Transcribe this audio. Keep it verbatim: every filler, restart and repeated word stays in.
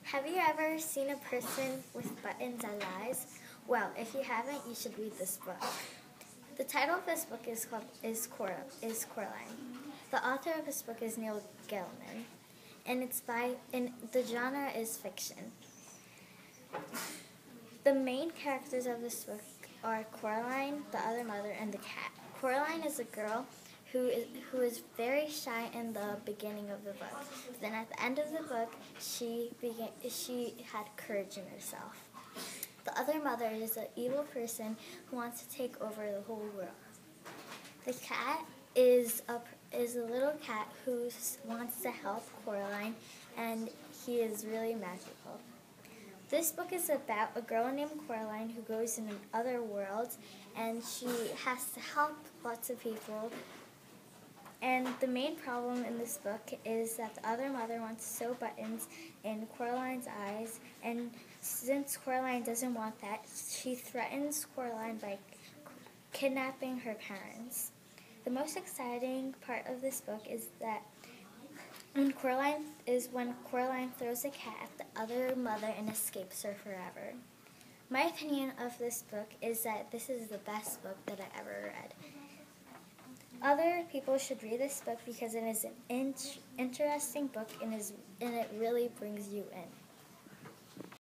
Have you ever seen a person with buttons and eyes? Well, if you haven't, you should read this book. The title of this book is called is, Cor- is Coraline. The author of this book is Neil Gaiman, and it's by and the genre is fiction. The main characters of this book are Coraline, the other mother, and the cat. Coraline is a girl who is who is very shy in the beginning of the book. But then at the end of the book, she began she had courage in herself. The other mother is an evil person who wants to take over the whole world. The cat is a is a little cat who wants to help Coraline, and he is really magical. This book is about a girl named Coraline who goes in other worlds, and she has to help lots of people. And the main problem in this book is that the other mother wants to sew buttons in Coraline's eyes, and since Coraline doesn't want that, she threatens Coraline by kidnapping her parents. The most exciting part of this book is that when Coraline is when Coraline throws a cat at the other mother and escapes her forever. My opinion of this book is that this is the best book that I ever read. Other people should read this book because it is an in- interesting book and is and it really brings you in.